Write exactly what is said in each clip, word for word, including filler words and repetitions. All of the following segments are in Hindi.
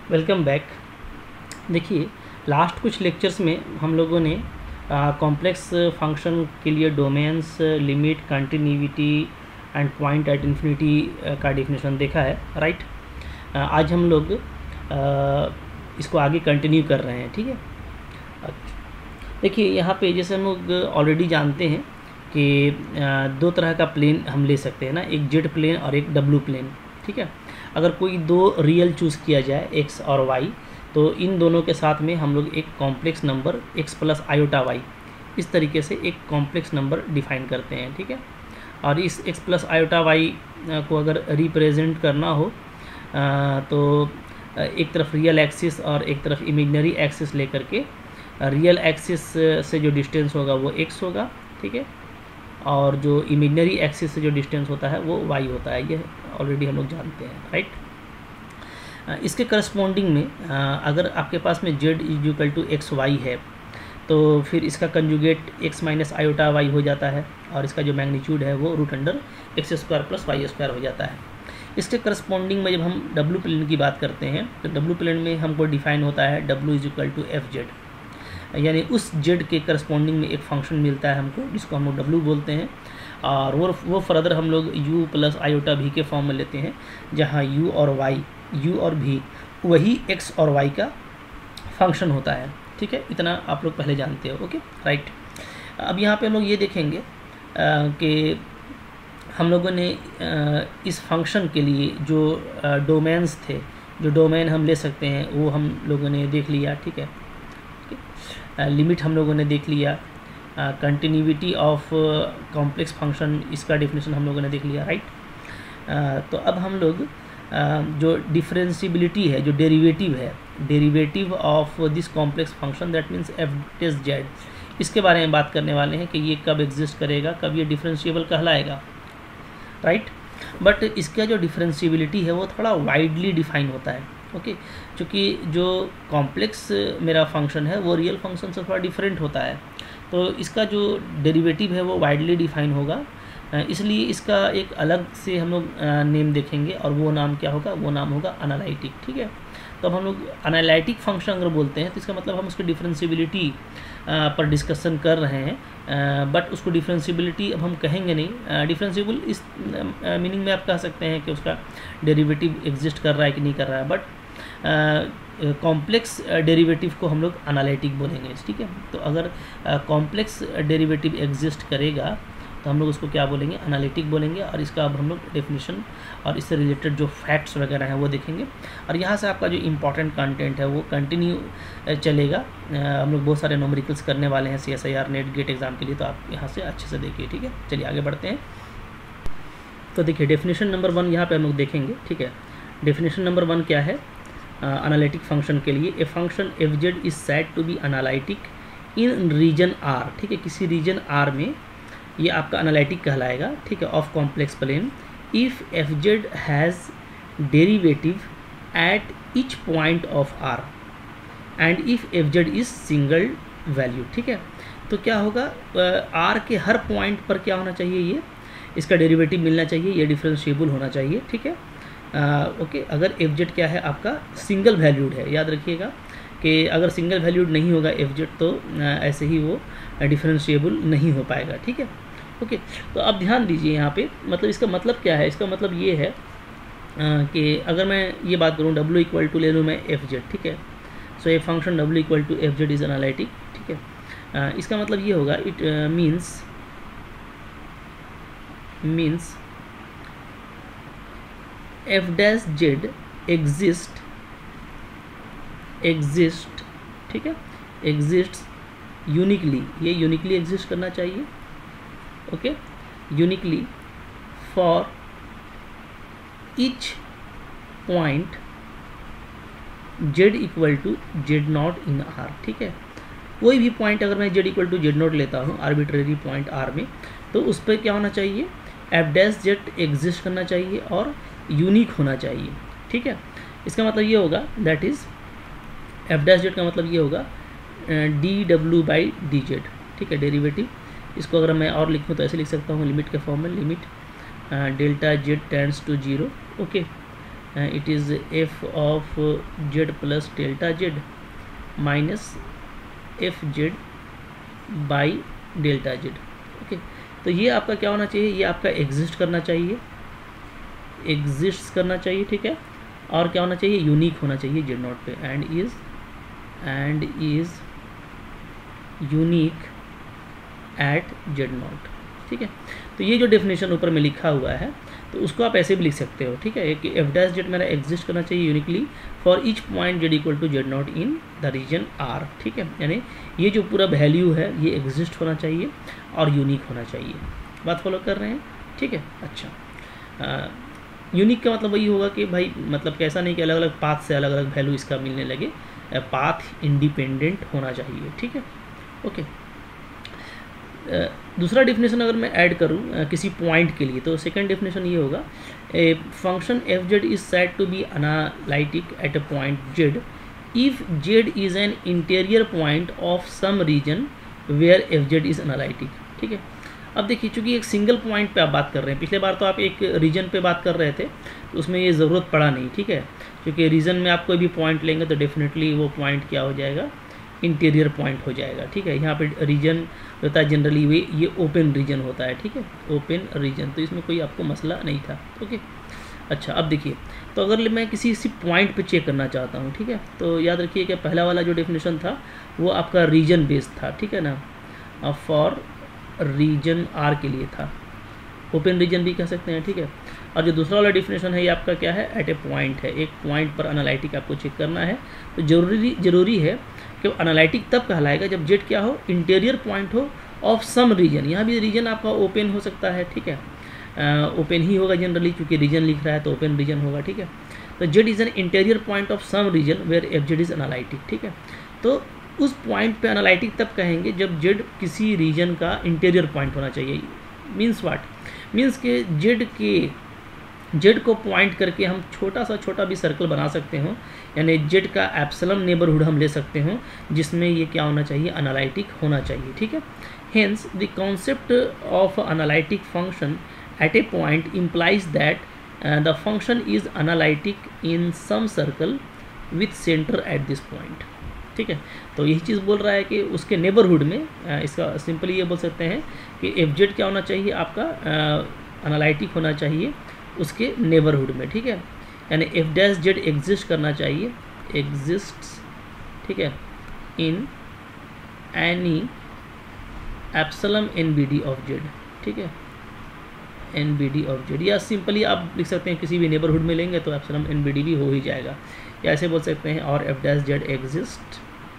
Welcome back. देखिए, लास्ट कुछ लेक्चर्स में हम लोगों ने कॉम्प्लेक्स फंक्शन के लिए domains, limit, continuity and point at infinity का डेफिनेशन देखा है, राइट। आज हम लोग आ, इसको आगे कंटिन्यू कर रहे हैं, ठीक है। देखिए, यहाँ पे जैसे हम लोग ऑलरेडी जानते हैं कि आ, दो तरह का प्लेन हम ले सकते हैं ना, एक जेड प्लेन और एक डब्लू प्लेन, ठीक है। अगर कोई दो रियल चूज़ किया जाए एक्स और वाई, तो इन दोनों के साथ में हम लोग एक complex number x plus iota y, इस तरीके से एक कॉम्प्लेक्स नंबर डिफाइन करते हैं, ठीक है। और इस एक्स प्लस आयोटा वाई को अगर रिप्रेजेंट करना हो तो एक तरफ रियल एक्सिस और एक तरफ इमेजनरी एक्सिस लेकर के, रियल एक्सिस से जो डिस्टेंस होगा वो एक्स होगा, ठीक है, और जो इमेजनरी एक्सिस से जो डिस्टेंस होता है वो वाई होता है। ये ऑलरेडी हम लोग जानते हैं, राइट। इसके करस्पॉन्डिंग में अगर आपके पास में z is equal to x y है, तो फिर इसका conjugate x minus iota y हो जाता है, और इसका जो मैग्नीट्यूड है वो root under x square plus y square हो जाता है। इसके करस्पॉन्डिंग में जब हम डब्लू प्लेन की बात करते हैं, तो डब्लू प्लेन में हमको डिफाइन होता है W is equal to F Z, यानी उस जेड के करस्पॉन्डिंग में एक फंक्शन मिलता है हमको, जिसको हम लोग डब्लू बोलते हैं। और वो वो फर्दर हम लोग u प्लस आयोटा भी के फॉर्म में लेते हैं, जहाँ u और y, u और v वही x और y का फंक्शन होता है, ठीक है। इतना आप लोग पहले जानते हो, ओके, राइट। अब यहाँ पे हम लोग ये देखेंगे कि हम लोगों ने आ, इस फंक्शन के लिए जो डोमेन्स थे, जो डोमेन हम ले सकते हैं, वो हम लोगों ने देख लिया, ठीक है। लिमिट हम लोगों ने देख लिया, कंटिन्यूटी ऑफ कॉम्प्लेक्स फंक्शन, इसका डेफिनेशन हम लोगों ने देख लिया, राइट। uh, तो अब हम लोग uh, जो डिफरेंशिबिलिटी है, जो डेरिवेटिव है, derivative of this complex function, that means f test z, इसके बारे में बात करने वाले हैं कि ये कब एग्जिस्ट करेगा, कब ये डिफरेंशिएबल कहलाएगा, राइट। बट इसका जो डिफरेंशिबिलिटी है वो थोड़ा वाइडली डिफाइन होता है, ओके okay, क्योंकि जो कॉम्प्लेक्स मेरा फंक्शन है वो रियल फंक्शन से थोड़ा डिफरेंट होता है, तो इसका जो डेरिवेटिव है वो वाइडली डिफाइन होगा, इसलिए इसका एक अलग से हम लोग नेम देखेंगे, और वो नाम क्या होगा, वो नाम होगा एनालिटिक, ठीक है। तो अब हम लोग एनालिटिक फंक्शन अगर बोलते हैं तो इसका मतलब हम उसकी डिफरेंशिबिलिटी पर डिस्कशन कर रहे हैं, बट उसको डिफरेंशिबिलिटी अब हम कहेंगे नहीं। डिफरेंशिएबल इस मीनिंग में आप कह सकते हैं कि उसका डेरिवेटिव एग्जिस्ट कर रहा है कि नहीं कर रहा है, बट कॉम्प्लेक्स डेरिवेटिव को हम लोग एनालिटिक बोलेंगे, ठीक है। तो अगर कॉम्प्लेक्स डेरिवेटिव एग्जिस्ट करेगा तो हम लोग उसको क्या बोलेंगे, एनालिटिक बोलेंगे। और इसका अब हम लोग डेफिनेशन और इससे रिलेटेड जो फैक्ट्स वगैरह हैं वो देखेंगे, और यहाँ से आपका जो इम्पॉर्टेंट कंटेंट है वो कंटिन्यू चलेगा। हम लोग बहुत सारे न्यूमेरिकल्स करने वाले हैं C S I R NET GATE exam के लिए, तो आप यहाँ से अच्छे से देखिए, ठीक है। चलिए आगे बढ़ते हैं। तो देखिए, डेफिनेशन नंबर वन यहाँ पर हम लोग देखेंगे, ठीक है। डेफिनेशन नंबर वन क्या है एनालिटिक uh, फंक्शन के लिए? A function f z is said to be analytic in region R, ठीक है, किसी रीजन आर में ये आपका एनालिटिक कहलाएगा, ठीक है, of complex plane, if f z has derivative at each point of R and if f z is single value, ठीक है। तो क्या होगा, आर uh, के हर पॉइंट पर क्या होना चाहिए, ये इसका डेरिवेटिव मिलना चाहिए, ये डिफरेंशिएबल होना चाहिए, ठीक है। ओके uh, okay, अगर एफ जेड क्या है आपका सिंगल वैल्यूड है, याद रखिएगा कि अगर सिंगल वैल्यूड नहीं होगा एफ जेड तो uh, ऐसे ही वो डिफरेंशिएबल नहीं हो पाएगा, ठीक है। ओके okay, तो अब ध्यान दीजिए यहाँ पे, मतलब इसका मतलब क्या है, इसका मतलब ये है uh, कि अगर मैं ये बात करूँ डब्ल्यू इक्वल टू ले लूँ मैं एफ जेड, ठीक है। सो ए फंक्शन डब्ल्यू equal to F z is analytic, ठीक है। uh, इसका मतलब ये होगा, it means means f dash z exist exist ठीक है, एग्जिस्ट यूनिकली, ये यूनिकली एग्जिस्ट करना चाहिए, okay, uniquely for each point z equal to z not in R, ठीक है। कोई भी पॉइंट अगर मैं z equal to z not लेता हूँ, आर्बिट्रेरी पॉइंट आर में, तो उस पर क्या होना चाहिए, एफ डैश जेड एग्जिस्ट करना चाहिए और यूनिक होना चाहिए, ठीक है। इसका मतलब ये होगा, that is f dash z का मतलब ये होगा डी डब्ल्यू बाई डी जेड, ठीक है, डेरिवेटिव। इसको अगर मैं और लिखूँ तो ऐसे लिख सकता हूँ लिमिट के फॉर्म में, limit delta z tends to zero, okay, it is f of z plus delta z minus f z by delta z. Okay, तो ये आपका क्या होना चाहिए, ये आपका एग्जिस्ट करना चाहिए, एग्जिस्ट करना चाहिए, ठीक है। और क्या होना चाहिए, यूनिक होना चाहिए जेड नॉट पे, and is and is unique at z not, ठीक है। तो ये जो डेफिनेशन ऊपर में लिखा हुआ है तो उसको आप ऐसे भी लिख सकते हो, ठीक है, कि एफ डैश जेड मेरा एग्जिस्ट करना चाहिए uniquely for each point z equal to z not in the region R, ठीक है। यानी ये जो पूरा वैल्यू है ये एग्जिस्ट होना चाहिए और यूनिक होना चाहिए। बात फॉलो कर रहे हैं, ठीक है। अच्छा, यूनिक का मतलब वही होगा कि भाई मतलब कैसा नहीं कि अलग अलग पाथ से अलग अलग वैल्यू इसका मिलने लगे, पाथ इंडिपेंडेंट होना चाहिए, ठीक है। ओके, दूसरा डेफिनेशन अगर मैं ऐड करूँ किसी पॉइंट के लिए तो सेकंड डेफिनेशन ये होगा, a function f z is said to be analytic at a point z if z is an interior point of some region where f z is analytic, ठीक है। अब देखिए, चूंकि एक सिंगल पॉइंट पे आप बात कर रहे हैं, पिछले बार तो आप एक रीजन पे बात कर रहे थे तो उसमें ये ज़रूरत पड़ा नहीं, ठीक है, क्योंकि रीजन में आप कोई भी पॉइंट लेंगे तो डेफिनेटली वो पॉइंट क्या हो जाएगा, इंटीरियर पॉइंट हो जाएगा, ठीक है। यहाँ पे रीजन होता है जनरली वे ये ओपन रीजन होता है, ठीक है, ओपन रीजन, तो इसमें कोई आपको मसला नहीं था। ओके, अच्छा, अब देखिए, तो अगर मैं किसी इसी पॉइंट पे चेक करना चाहता हूँ, ठीक है, तो याद रखिए कि पहला वाला जो डेफिनेशन था वो आपका रीजन बेस्ड था, ठीक है ना, फॉर रीजन आर के लिए था, ओपन रीजन भी कह सकते हैं, ठीक है। और जो दूसरा वाला डेफिनेशन है ये आपका क्या है, एट ए पॉइंट है, एक पॉइंट पर एनालिटिक आपको चेक करना है। तो जरूरी जरूरी है कि एनालिटिक तब कहलाएगा जब जेड क्या हो, इंटीरियर पॉइंट हो ऑफ सम रीजन। यहाँ भी रीजन आपका ओपन हो सकता है, ठीक है, ओपन ही होगा जनरली क्योंकि रीजन लिख रहा है तो ओपन रीजन होगा, ठीक है। तो z is an interior point of some region where f z is analytic, ठीक है। तो उस पॉइंट पे एनालिटिक तब कहेंगे जब जेड किसी रीजन का इंटीरियर पॉइंट होना चाहिए। मीन्स व्हाट, मीन्स के जेड के जेड को पॉइंट करके हम छोटा सा छोटा भी सर्कल बना सकते हो, यानी जेड का एप्सिलम नेबरहुड हम ले सकते हो जिसमें ये क्या होना चाहिए, एनालिटिक होना चाहिए, ठीक है। Hence the concept of analytic function at a point implies that the function is analytic in some circle with centre at this point, ठीक है। तो यही चीज़ बोल रहा है कि उसके नेबरहुड में, इसका सिंपली ये बोल सकते हैं कि एफ जेड क्या होना चाहिए, आपका एनालिटिक होना चाहिए उसके नेबरहुड में, ठीक है। यानी एफ डैश जेड एग्जिस्ट करना चाहिए, एग्जिस्ट्स, ठीक है, in any epsilon N B D of z, ठीक है, N B D of z, या सिंपली आप लिख सकते हैं किसी भी नेबरहुड में लेंगे तो एप्सिलम एन बी डी भी हो ही जाएगा, या ऐसे बोल सकते हैं और f dash z exist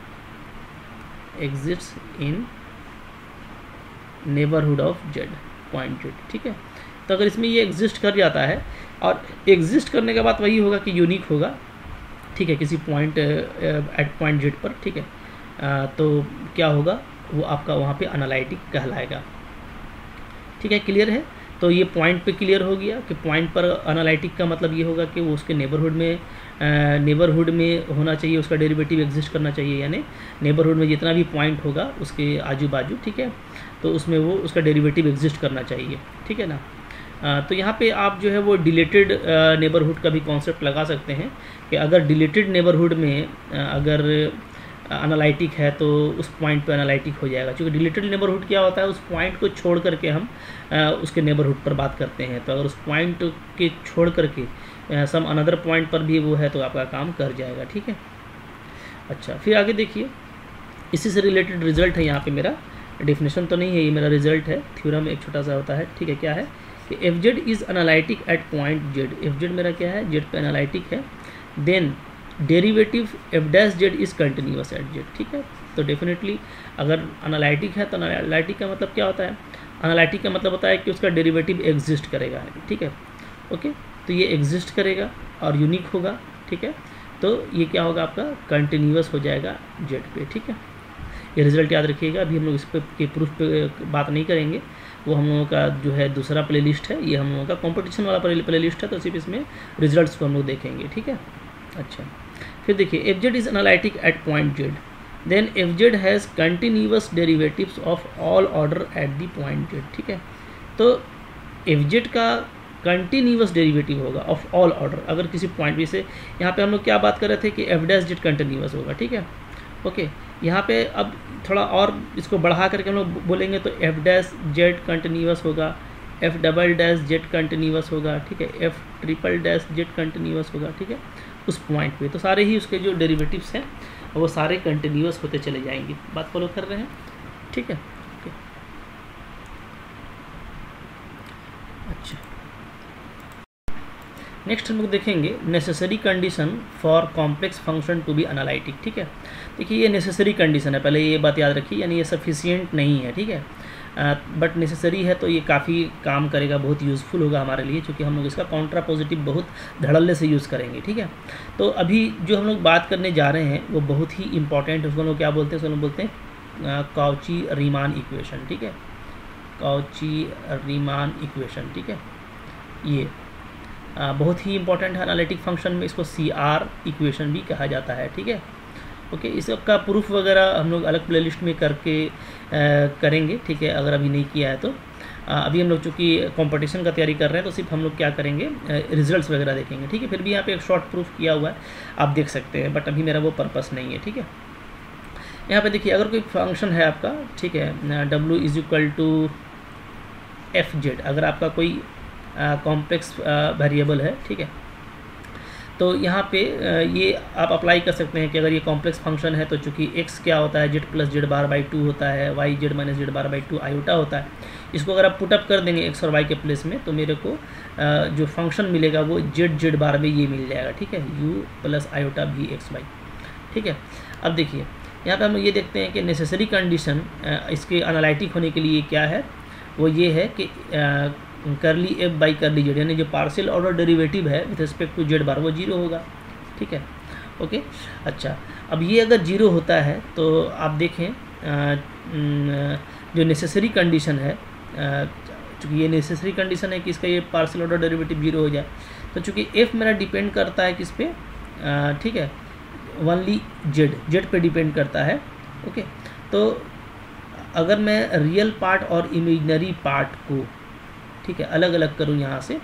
exist in neighbourhood of z point z, ठीक है। तो अगर इसमें ये एग्जिस्ट कर जाता है और एग्जिस्ट करने के बाद वही होगा कि यूनिक होगा, ठीक है, किसी पॉइंट एट पॉइंट जेड पर, ठीक है, आ, तो क्या होगा वो आपका वहाँ पे एनालिटिक कहलाएगा, ठीक है। क्लियर है, तो ये पॉइंट पे क्लियर हो गया कि पॉइंट पर एनालिटिक का मतलब ये होगा कि वो उसके नेबरहुड में नेबरहुड में होना चाहिए, उसका डेरिवेटिव एग्जिस्ट करना चाहिए, यानी नेबरहुड में जितना भी पॉइंट होगा उसके आजू बाजू, ठीक है, तो उसमें वो उसका डेरिवेटिव एग्जिस्ट करना चाहिए, ठीक है ना। आ, तो यहाँ पे आप जो है वो डिलीटेड नेबरहुड का भी कॉन्सेप्ट लगा सकते हैं कि अगर डिलीटेड नेबरहुड में आ, अगर एनालिटिक है तो उस पॉइंट पे एनालिटिक हो जाएगा, क्योंकि डिलीटेड नेबरहुड क्या होता है, उस पॉइंट को छोड़ करके हम आ, उसके नेबरहुड पर बात करते हैं। तो अगर उस पॉइंट के छोड़ करके सम अनदर पॉइंट पर भी वो है तो आपका काम कर जाएगा, ठीक है। अच्छा, फिर आगे देखिए, इसी से रिलेटेड रिजल्ट है यहाँ पे, मेरा डेफिनेशन तो नहीं है, ये मेरा रिजल्ट है, थ्योरम एक छोटा सा होता है, ठीक है। क्या है कि f z is analytic at point z, f z मेरा क्या है, जेड पे एनालिटिक है, then derivative f dash z is continuous at z, ठीक है। तो डेफिनेटली अगर एनालिटिक है तो एनालिटिक का मतलब क्या होता है, एनालिटिक का मतलब होता है कि उसका डेरिवेटिव एग्जिस्ट करेगा, ठीक है। ओके, तो ये एग्जिस्ट करेगा और यूनिक होगा, ठीक है। तो ये क्या होगा, आपका कंटिन्यूअस हो जाएगा जेड पे, ठीक है। ये रिजल्ट याद रखिएगा, अभी हम लोग इस पे के प्रूफ पे बात नहीं करेंगे, वो हम लोगों का जो है दूसरा प्लेलिस्ट है, ये हम लोगों का कंपटीशन वाला प्लेलिस्ट है, तो सिर्फ इसमें रिजल्ट्स को हम लोग देखेंगे, ठीक है। अच्छा, फिर देखिए, f z is analytic at point z, then f z has continuous derivatives of all order at the point z, ठीक है। तो एफ जेड का कंटिन्यूअस डेरिवेटिव होगा ऑफ ऑल ऑर्डर, अगर किसी पॉइंट भी से, यहाँ पे हम लोग क्या बात कर रहे थे कि एफ डैश जेड कंटिन्यूअस होगा, ठीक है। ओके, यहाँ पे अब थोड़ा और इसको बढ़ा करके हम लोग बोलेंगे तो एफ डैश जेड कंटिन्यूअस होगा, f double dash z continuous होगा, ठीक है, f triple dash z continuous होगा, ठीक है, उस पॉइंट पे। तो सारे ही उसके जो डेरिवेटिव्स हैं वो सारे कंटिन्यूअस होते चले जाएंगे। बात फॉलो कर रहे हैं, ठीक है। ओके, अच्छा, नेक्स्ट हम लोग देखेंगे necessary condition for complex function to be analytic, ठीक है। देखिए ये नेसेसरी कंडीशन है, पहले ये बात याद रखिए, यानी ये सफिशिएंट नहीं है, ठीक है, बट नेसेसरी है, तो ये काफ़ी काम करेगा, बहुत यूज़फुल होगा हमारे लिए, क्योंकि हम लोग इसका कॉन्ट्रापोजिटिव बहुत धड़ल्ले से यूज़ करेंगे, ठीक है। तो अभी जो हम लोग बात करने जा रहे हैं वो बहुत ही इंपॉर्टेंट है, उसको हम लोग क्या बोलते हैं, उसको हम लोग बोलते हैं काउची रीमान इक्वेशन, ठीक है, काउची रीमान इक्वेशन, ठीक है। ये आ, बहुत ही इंपॉर्टेंट है एनालिटिक फंक्शन में, इसको सी आर इक्वेशन भी कहा जाता है, ठीक है। ओके, इसका प्रूफ वगैरह हम लोग अलग प्लेलिस्ट में करके आ, करेंगे, ठीक है, अगर अभी नहीं किया है तो। आ, अभी हम लोग चूँकि कंपटीशन का तैयारी कर रहे हैं तो सिर्फ हम लोग क्या करेंगे, रिजल्ट्स वगैरह देखेंगे, ठीक है। फिर भी यहाँ पे एक शॉर्ट प्रूफ किया हुआ है, आप देख सकते हैं, बट अभी मेरा वो पर्पस नहीं है, ठीक है। यहाँ पे देखिए, अगर कोई फंक्शन है आपका, ठीक है, डब्ल्यू is equal to F z, अगर आपका कोई कॉम्प्लेक्स वेरिएबल है, ठीक है, तो यहाँ पे uh, ये आप अप्लाई कर सकते हैं कि अगर ये कॉम्प्लेक्स फंक्शन है तो चूँकि x क्या होता है, z plus z bar by two होता है, y z minus z bar by two iota होता है। इसको अगर आप पुटअप कर देंगे x और y के प्लेस में, तो मेरे को uh, जो फंक्शन मिलेगा वो जेड जेड बार में ये मिल जाएगा, ठीक है, u plus iota v x y, ठीक है। अब देखिए यहाँ पे हम ये देखते हैं कि नेसेसरी कंडीशन uh, इसके एनालिटिक होने के लिए क्या है, वो ये है कि uh, करली एफ बाई करली जेड, यानी जो पार्शियल ऑर्डर डेरिवेटिव है with respect to z bar वो जीरो होगा, ठीक है। ओके, अच्छा, अब ये अगर जीरो होता है तो आप देखें आ, जो नेसेसरी कंडीशन है, चूँकि ये नेसेसरी कंडीशन है कि इसका ये पार्शियल ऑर्डर डेरिवेटिव जीरो हो जाए, तो चूँकि एफ मेरा डिपेंड करता है किस पे, ठीक है, ओनली जेड, जेड पे डिपेंड करता है। ओके, तो अगर मैं रियल पार्ट और इमेजिनरी पार्ट को, ठीक है, अलग अलग करूँ यहाँ से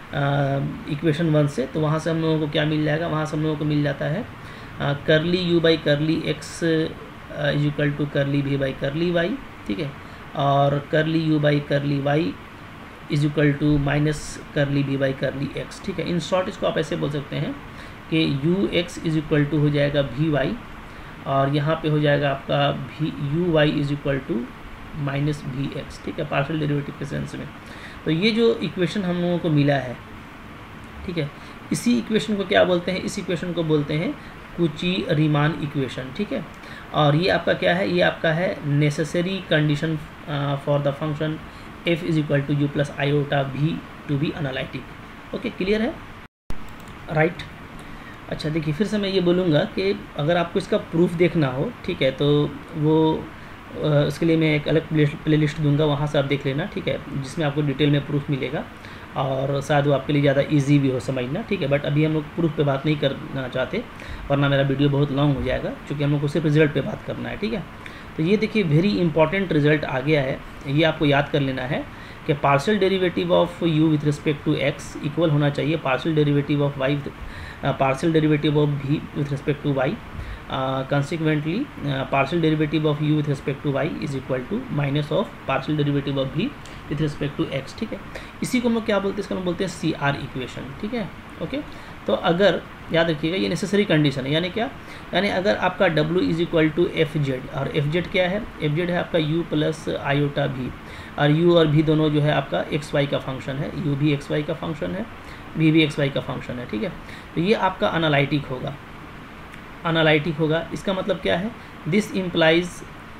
इक्वेशन वन से, तो वहाँ से हम लोगों को क्या मिल जाएगा, वहाँ से हम लोगों को मिल जाता है curly u by curly x is equal to curly v by curly y, ठीक है, और curly u by curly y is equal to minus curly v by curly x, ठीक है। इन शॉर्ट इसको आप ऐसे बोल सकते हैं कि u x is equal to हो जाएगा वी वाई, और यहाँ पे हो जाएगा आपका भी u y is equal to minus v x, ठीक है, पार्शियल डेरिवेटिव के सेंस में। तो ये जो इक्वेशन हम लोगों को मिला है, ठीक है, इसी इक्वेशन को क्या बोलते हैं, इस इक्वेशन को बोलते हैं कुची रीमान इक्वेशन, ठीक है। और ये आपका क्या है, ये आपका है necessary condition for the function f is equal to u plus iota v to be analytic. Okay, clear है, राइट right? अच्छा, देखिए फिर से मैं ये बोलूँगा कि अगर आपको इसका प्रूफ देखना हो, ठीक है, तो वो उसके लिए मैं एक अलग प्ले लिस्ट दूंगा, वहाँ से आप देख लेना, ठीक है, जिसमें आपको डिटेल में प्रूफ मिलेगा, और शायद वो आपके लिए ज़्यादा इजी भी हो समझना, ठीक है। बट अभी हम लोग प्रूफ पे बात नहीं करना चाहते, वरना मेरा वीडियो बहुत लॉन्ग हो जाएगा, क्योंकि हम लोग को सिर्फ रिजल्ट पे बात करना है, ठीक है। तो ये देखिए वेरी इंपॉर्टेंट रिजल्ट आ गया है, ये आपको याद कर लेना है कि partial derivative of u with respect to x इक्वल होना चाहिए partial derivative of y partial derivative of v with respect to y, consequently uh, partial derivative of u with respect to y is equal to minus of partial derivative of v with respect to x, ठीक है। इसी को हम लोग क्या बोलते हैं, इसको हम बोलते हैं सी आर इक्वेशन, ठीक है। ओके, तो अगर याद रखिएगा ये नेसेसरी कंडीशन है, यानी क्या, यानी अगर आपका w is equal to F z, और एफ जेड क्या है, एफ जेड है आपका u प्लस आयोटा भी, और u और v दोनों जो है आपका एक्स वाई का फंक्शन है, u भी एक्स वाई का फंक्शन है, v भी एक्स वाई का फंक्शन है, ठीक है। तो ये आपका एनालिटिक होगा, एनालिटिक होगा, इसका मतलब क्या है, this implies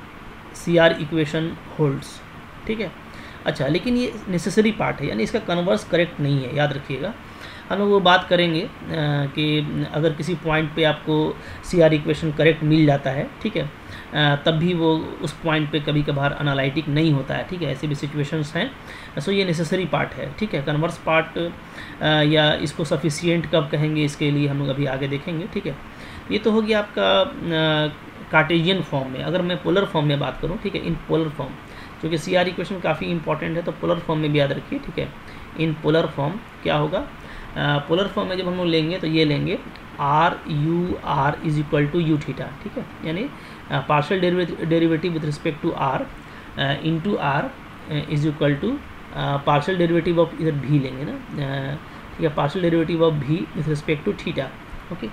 C R equation holds, ठीक है। अच्छा, लेकिन ये नेसेसरी पार्ट है, यानी इसका कन्वर्स करेक्ट नहीं है, याद रखिएगा। हम लोग वो बात करेंगे आ, कि अगर किसी पॉइंट पे आपको सी आर इक्वेशन करेक्ट मिल जाता है, ठीक है, आ, तब भी वो उस पॉइंट पे कभी कभार एनालिटिक नहीं होता है, ठीक है, ऐसे भी सिचुएशंस हैं। सो ये नेसेसरी पार्ट है, ठीक है। कन्वर्स पार्ट आ, या इसको सफिशिएंट कब कहेंगे, इसके लिए हम लोग अभी आगे देखेंगे, ठीक है। ये तो होगी आपका कार्टेशियन फॉर्म में। अगर मैं पोलर फॉर्म में बात करूँ, ठीक है, इन पोलर फॉर्म, क्योंकि सी आर इक्वेशन काफ़ी इंपॉर्टेंट है, तो पोलर फॉर्म में भी याद रखिए, ठीक है। इन पोलर फॉर्म क्या होगा, पोलर फॉर्म में जब हम लोग लेंगे तो ये लेंगे r u r is equal to u theta, ठीक है, यानी partial derivative with respect to r into r is equal to partial derivative of इधर भी लेंगे ना, ठीक है, partial derivative of v with respect to theta, okay,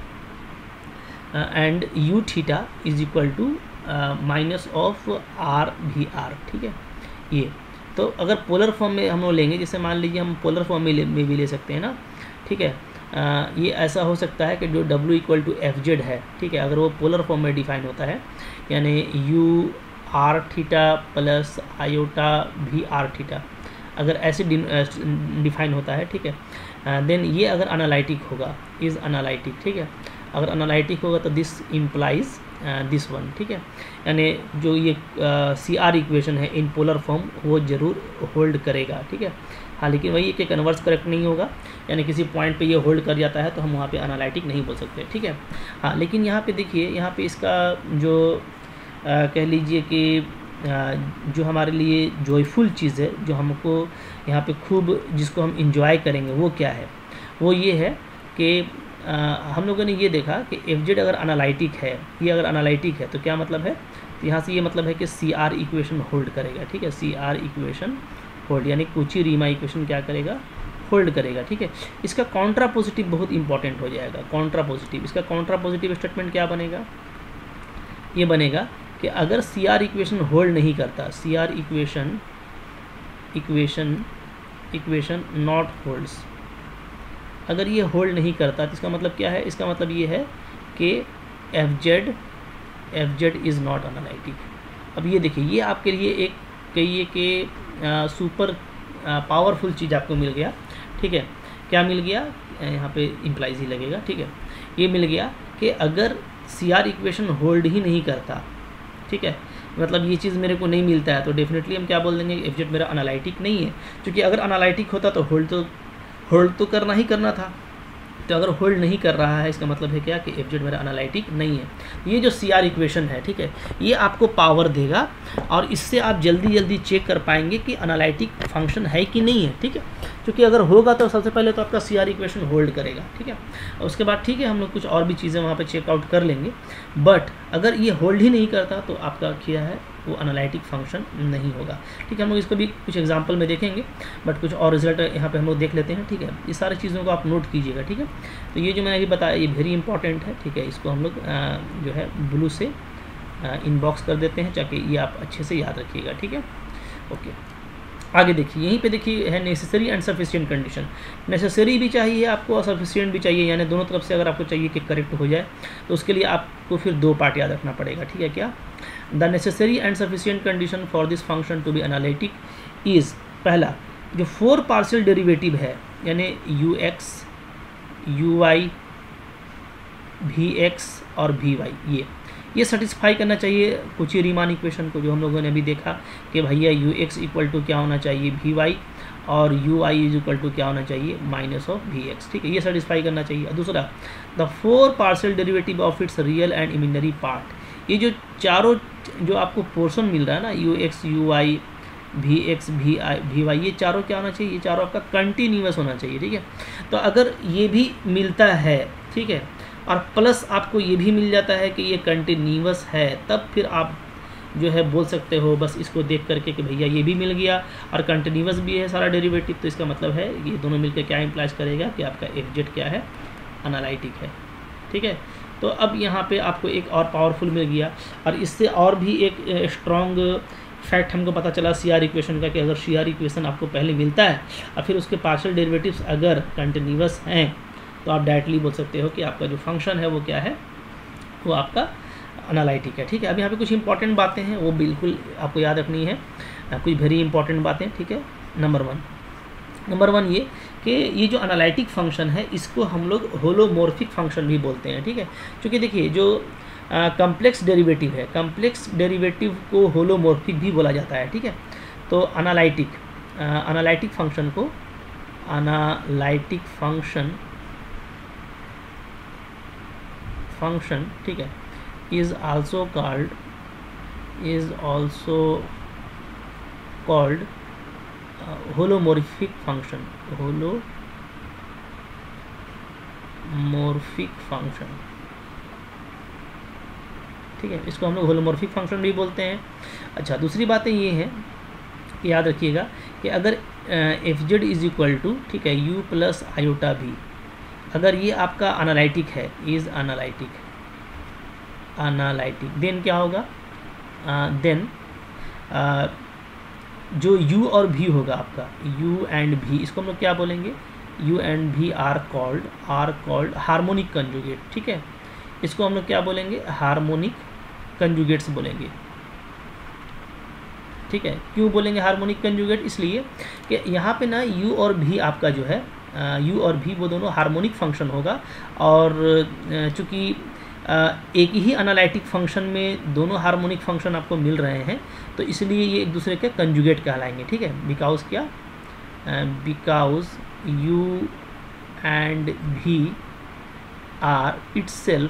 and u theta is equal to minus of r v r, ठीक है। ये तो अगर पोलर फॉर्म में हम लोग लेंगे, जैसे मान लीजिए हम पोलर फॉर्म में, ले, में भी ले सकते हैं ना, ठीक है। आ, ये ऐसा हो सकता है कि जो W equal to F z है, ठीक है, अगर वो पोलर फॉर्म में डिफाइन होता है, यानी u r theta plus iota v r theta, अगर ऐसे डिफाइन होता है, ठीक है, देन ये अगर एनालिटिक होगा, इज़ एनालिटिक, ठीक है। अगर एनालिटिक होगा तो दिस इम्प्लाइज दिस वन, ठीक है, यानी जो ये सी आर इक्वेशन है इन पोलर फॉर्म वो जरूर होल्ड करेगा, ठीक है। हाँ, लेकिन वही कि कन्वर्स करेक्ट नहीं होगा, यानी किसी पॉइंट पे ये होल्ड कर जाता है तो हम वहाँ पे एनालिटिक नहीं बोल सकते, ठीक है। हाँ, लेकिन यहाँ पे देखिए, यहाँ पे इसका जो आ, कह लीजिए कि आ, जो हमारे लिए जॉयफुल चीज़ है, जो हमको यहाँ पे खूब जिसको हम इंजॉय करेंगे, वो क्या है, वो ये है कि आ, हम लोगों ने ये देखा कि एफ जेड अगर एनालिटिक है, ये अगर एनालिटिक है तो क्या मतलब है, तो यहाँ से ये मतलब है कि सी आर इक्वेशन होल्ड करेगा, ठीक है, सी आर इक्वेशन होल्ड, यानी कोची रीमा इक्वेशन क्या करेगा, होल्ड करेगा, ठीक है। इसका कॉन्ट्रा पॉजिटिव बहुत इंपॉर्टेंट हो जाएगा, कॉन्ट्रा पॉजिटिव, इसका कॉन्ट्रा पॉजिटिव स्टेटमेंट क्या बनेगा, ये बनेगा कि अगर सी आर इक्वेशन होल्ड नहीं करता, C R equation equation equation not holds, अगर ये होल्ड नहीं करता तो इसका मतलब क्या है, इसका मतलब ये है कि f z f z is not analytic. अब ये देखिए, ये आपके लिए एक कहिए कि सुपर पावरफुल चीज़ आपको मिल गया, ठीक है। क्या मिल गया, यहाँ पे इम्प्लाइज ही लगेगा, ठीक है। ये मिल गया कि अगर सी आर इक्वेशन होल्ड ही नहीं करता, ठीक है, मतलब ये चीज़ मेरे को नहीं मिलता है, तो डेफिनेटली हम क्या बोल देंगे, एफ जेड मेरा एनालिटिक नहीं है, क्योंकि अगर एनालिटिक होता तो होल्ड तो होल्ड तो करना ही करना था, तो अगर होल्ड नहीं कर रहा है इसका मतलब है क्या कि एफ जेड मेरा एनालिटिक नहीं है। ये जो सी आर इक्वेशन है, ठीक है, ये आपको पावर देगा और इससे आप जल्दी जल्दी चेक कर पाएंगे कि एनालिटिक फंक्शन है कि नहीं है, ठीक है, क्योंकि अगर होगा तो सबसे पहले तो आपका सी आर इक्वेशन होल्ड करेगा, ठीक है, और उसके बाद ठीक है हम लोग कुछ और भी चीज़ें वहाँ पे चेकआउट कर लेंगे, बट अगर ये होल्ड ही नहीं करता तो आपका क्या है, वो एनालिटिक फंक्शन नहीं होगा, ठीक है। हम लोग इसको भी कुछ एग्जांपल में देखेंगे, बट कुछ और रिजल्ट यहाँ पे हम लोग देख लेते हैं, ठीक है। ये सारी चीज़ों को आप नोट कीजिएगा, ठीक है। तो ये जो मैंने अभी बताया ये वेरी इंपॉर्टेंट है, ठीक है, इसको हम लोग जो है ब्लू से इनबॉक्स कर देते हैं ताकि ये आप अच्छे से याद रखिएगा, ठीक है। ओके, आगे देखिए, यहीं पे देखिए है necessary and sufficient condition. Necessary भी चाहिए आपको और सफिशिएंट भी चाहिए, यानी दोनों तरफ से अगर आपको चाहिए कि करेक्ट हो जाए तो उसके लिए आपको फिर दो पार्ट याद रखना पड़ेगा, ठीक है। क्या, the necessary and sufficient condition for this function to be analytic is, पहला जो फोर पार्शियल डेरिवेटिव है, यानी u x u y v x और भी वाई, ये ये सेटिस्फाई करना चाहिए कुछ रीमान इक्वेशन को, जो हम लोगों ने अभी देखा कि भैया यू एक्स इक्वल टू क्या होना चाहिए, भी वाई, और u i is equal to क्या होना चाहिए, माइनस ऑफ भी एक्स, ठीक है, ये सेटिस्फाई करना चाहिए। दूसरा, the four partial derivative of its real and imaginary part, ये जो चारों जो आपको पोर्शन मिल रहा है ना, u x u y v x v i भी वाई, ये चारों क्या होना चाहिए, ये चारों आपका कंटिन्यूअस होना चाहिए, ठीक है। तो अगर ये भी मिलता है, ठीक है, और प्लस आपको ये भी मिल जाता है कि ये कंटिन्यूअस है, तब फिर आप जो है बोल सकते हो बस इसको देख करके कि भैया ये भी मिल गया और कंटिन्यूअस भी है सारा डेरिवेटिव, तो इसका मतलब है ये दोनों मिलकर क्या इम्प्लाइज करेगा कि आपका एफ जेड क्या है, एनालिटिक है, ठीक है। तो अब यहाँ पे आपको एक और पावरफुल मिल गया, और इससे और भी एक स्ट्रॉन्ग फैक्ट हमको पता चला सी आर इक्वेशन का, कि अगर सी आर इक्वेशन आपको पहले मिलता है और फिर उसके पार्शियल डेरिवेटिव्स अगर कंटिन्यूअस हैं तो आप डायरेक्टली बोल सकते हो कि आपका जो फंक्शन है वो क्या है, वो आपका एनालिटिक है, ठीक है। अब यहाँ पे कुछ इंपॉर्टेंट बातें हैं वो बिल्कुल आपको याद रखनी है, कुछ वेरी इंपॉर्टेंट बातें, ठीक है। नंबर वन नंबर वन ये कि ये जो एनालिटिक फंक्शन है इसको हम लोग होलोमॉर्फिक फंक्शन भी बोलते हैं, ठीक है, क्योंकि देखिए जो कम्प्लेक्स डेरिवेटिव है, कम्प्लेक्स डेरिवेटिव को होलोमॉर्फिक भी बोला जाता है, ठीक है। तो एनालिटिक एनालिटिक फंक्शन को एनालिटिक फंक्शन फंक्शन ठीक है, is also called is also called holomorphic function, holomorphic function, ठीक है, इसको हम लोग होलोमॉर्फिक फंक्शन भी बोलते हैं। अच्छा, दूसरी बातें ये हैं, याद रखिएगा कि अगर f z is equal to, ठीक है, यू प्लस आयोटा भी, अगर ये आपका अनालिटिक है, इज अनालिटिक, अनालिटिक देन क्या होगा, देन uh, uh, जो u और v होगा आपका, u एंड v, इसको हम लोग क्या बोलेंगे, u and v are called are called harmonic conjugate, ठीक है, इसको हम लोग क्या बोलेंगे, हार्मोनिक कंजुगेट्स बोलेंगे, ठीक है। क्यों बोलेंगे हार्मोनिक कंजुगेट, इसलिए कि यहाँ पे ना u और v आपका जो है, u और v वो दोनों हार्मोनिक फंक्शन होगा, और चूँकि एक ही एनालिटिक फंक्शन में दोनों हार्मोनिक फंक्शन आपको मिल रहे हैं, तो इसलिए ये एक दूसरे के कंजुगेट कहलाएंगे, ठीक है। बिकॉज क्या, because u and v are itself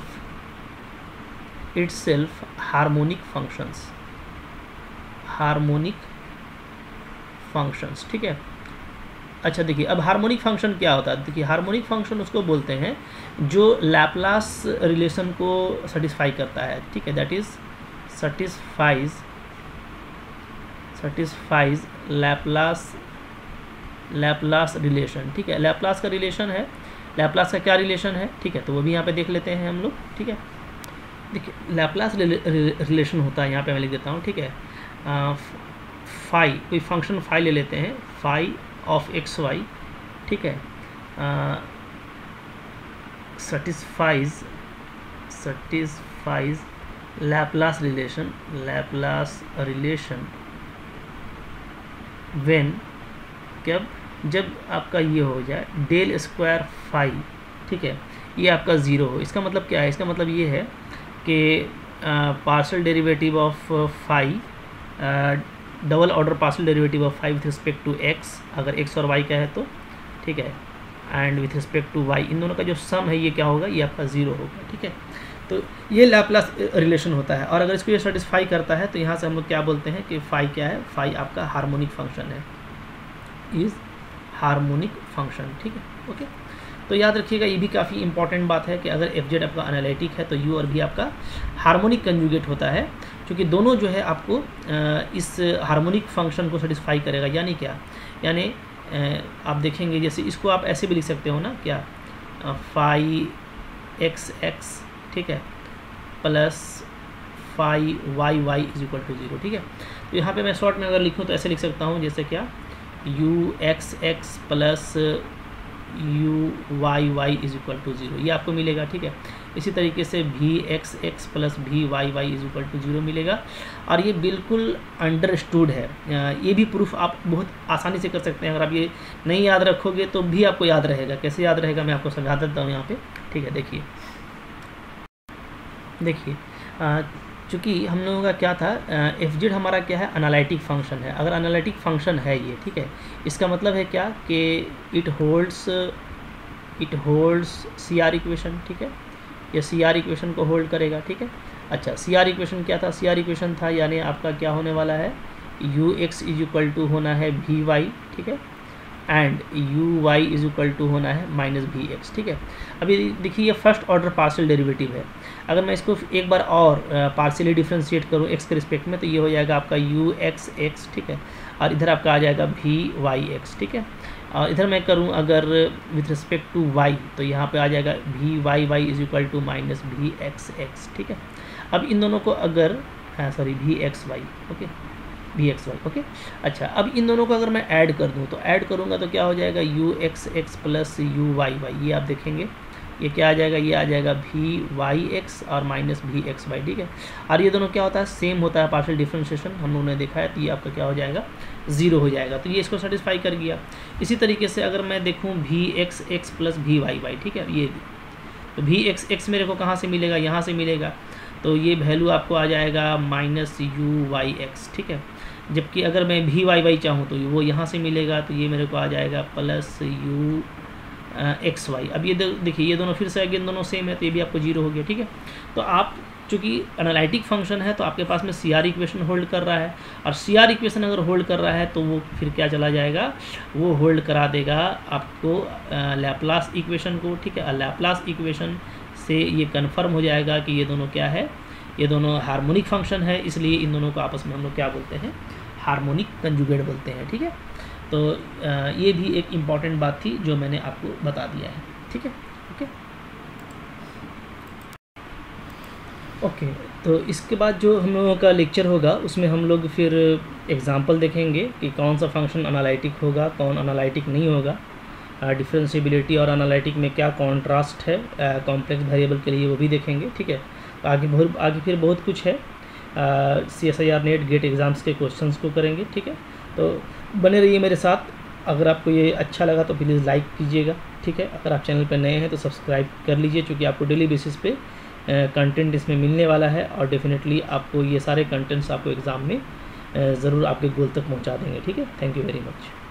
itself harmonic functions, harmonic functions, ठीक है। अच्छा देखिए, अब हार्मोनिक फंक्शन क्या होता है, देखिए हार्मोनिक फंक्शन उसको बोलते हैं जो लैपलास रिलेशन को सेटिस्फाई करता है, ठीक है, that is satisfies satisfies Laplace Laplace relation, ठीक है। लैपलास का रिलेशन है, लैपलास का क्या रिलेशन है, ठीक है, तो वो भी यहाँ पे देख लेते हैं हम लोग, ठीक है। देखिए लैपलास रिलेशन होता है, यहाँ पे मैं लिख देता हूँ, ठीक है, फाई, कोई फंक्शन फाई ले लेते हैं, फाई ऑफ एक्स वाई, ठीक है, satisfies satisfies Laplace relation, Laplace relation when, कब, जब आपका ये हो जाए डेल स्क्वायर फाई, ठीक है, ये आपका ज़ीरो हो। इसका मतलब क्या है, इसका मतलब ये है कि partial derivative of phi, double order partial derivative of phi with respect to x, अगर एक्स और वाई का है तो, ठीक है, and with respect to y, इन दोनों का जो सम है ये क्या होगा, ये आपका ज़ीरो होगा, ठीक है। तो ये लैपलास रिलेशन होता है, और अगर इसको ये सेटिस्फाई करता है तो यहाँ से हम लोग क्या बोलते हैं कि फाई क्या है, फाई आपका हार्मोनिक फंक्शन है, इज़ हार्मोनिक फंक्शन, ठीक है, ओके। तो याद रखिएगा, ये भी काफ़ी इंपॉर्टेंट बात है कि अगर एफ जेड आपका एनालिटिक है तो यू और भी आपका हार्मोनिक कंजुगेट होता है, क्योंकि दोनों जो है आपको इस हार्मोनिक फंक्शन को सेटिस्फाई करेगा। यानी क्या, यानी आप देखेंगे जैसे इसको आप ऐसे भी लिख सकते हो ना, क्या, फाई एक्स एक्स, ठीक है, plus phi y y is equal to zero, ठीक है। तो यहाँ पे मैं शॉर्ट में अगर लिखूँ तो ऐसे लिख सकता हूँ, जैसे क्या, u x x plus u y y is equal to zero, ये आपको मिलेगा, ठीक है। इसी तरीके से v x x plus v y y is equal to zero मिलेगा, और ये बिल्कुल अंडरस्टूड है। ये भी प्रूफ आप बहुत आसानी से कर सकते हैं, अगर आप ये नहीं याद रखोगे तो भी आपको याद रहेगा। कैसे याद रहेगा मैं आपको समझा देता हूँ यहाँ पे, ठीक है। देखिए देखिए चूँकि हम लोगों का क्या था, एफ जेड हमारा क्या है, एनालिटिक फंक्शन है। अगर एनालिटिक फंक्शन है ये, ठीक है, इसका मतलब है क्या कि it holds it holds C R equation, ठीक है, ये सी आर इक्वेशन को होल्ड करेगा, ठीक है। अच्छा, सी आर इक्वेशन क्या था, सी आर इक्वेशन था यानी आपका क्या होने वाला है, u x is equal to होना है भी वाई, ठीक है, and u y is equal to होना है माइनस भी एक्स, ठीक है। अभी देखिए ये फर्स्ट ऑर्डर पार्शियल डेरिवेटिव है, अगर मैं इसको एक बार और पार्शियली डिफ्रेंशिएट करूँ एक्स के रिस्पेक्ट में तो ये हो जाएगा आपका यू एक्स एक्स, ठीक है, और इधर आपका आ जाएगा भी वाई एक्स, ठीक है। और इधर मैं करूँ अगर विथ रिस्पेक्ट टू वाई तो यहाँ पे आ जाएगा v y y is equal to minus v x x, ठीक है। अब इन दोनों को अगर sorry v x y, okay, v x y, okay. अच्छा, अब इन दोनों को अगर मैं ऐड कर दूँ तो ऐड करूँगा तो क्या हो जाएगा, u x x plus u y y, ये आप देखेंगे ये क्या आ जाएगा, ये आ जाएगा भी वाई एक्स और माइनस भी एक्स वाई, ठीक है। और ये दोनों क्या होता है, सेम होता है, पार्शियल डिफरेंशिएशन हम लोगों ने देखा है, तो ये आपका क्या हो जाएगा, ज़ीरो हो जाएगा। तो ये इसको सेटिस्फाई कर गया। इसी तरीके से अगर मैं देखूँ v x x plus v y y, ठीक है, ये तो भी एक्स एक्स मेरे को कहाँ से मिलेगा, यहाँ से मिलेगा, तो ये वैल्यू आपको आ जाएगा माइनस यू वाई एक्स, ठीक है। जबकि अगर मैं भी वाई वाई चाहूँ तो वो यहाँ से मिलेगा, तो ये मेरे को आ जाएगा प्लस यू एक्स वाई। अब ये देखिए ये दोनों फिर से अगेन दोनों सेम है, तो ये भी आपको जीरो हो गया, ठीक है। तो आप चूँकि एनालिटिक फंक्शन है तो आपके पास में सी आर इक्वेशन होल्ड कर रहा है, और सी आर इक्वेशन अगर होल्ड कर रहा है तो वो फिर क्या चला जाएगा, वो होल्ड करा देगा आपको लैप्लास इक्वेशन को, ठीक है। लैप्लास इक्वेशन से ये कन्फर्म हो जाएगा कि ये दोनों क्या है, ये दोनों हार्मोनिक फंक्शन है, इसलिए इन दोनों को आपस में हम लोग क्या बोलते हैं, हार्मोनिक कंजुगेट बोलते हैं, ठीक है। तो ये भी एक इम्पॉर्टेंट बात थी जो मैंने आपको बता दिया है, ठीक है। ओके ओके तो इसके बाद जो हम लोगों का लेक्चर होगा उसमें हम लोग फिर एग्जांपल देखेंगे कि कौन सा फंक्शन एनालिटिक होगा, कौन एनालिटिक नहीं होगा, डिफरेंशिएबिलिटी और एनालिटिक में क्या कॉन्ट्रास्ट है कॉम्प्लेक्स वेरिएबल के लिए, वो भी देखेंगे, ठीक है। तो आगे बहुत आगे फिर बहुत कुछ है, C S I R NET GATE exams के क्वेश्चंस को करेंगे, ठीक है। तो बने रहिए मेरे साथ। अगर आपको ये अच्छा लगा तो प्लीज़ लाइक कीजिएगा, ठीक है। अगर आप चैनल पर नए हैं तो सब्सक्राइब कर लीजिए, क्योंकि आपको डेली बेसिस पे कंटेंट इसमें मिलने वाला है, और डेफिनेटली आपको ये सारे कंटेंट्स आपको एग्ज़ाम में ज़रूर आपके गोल तक पहुंचा देंगे, ठीक है। Thank you very much.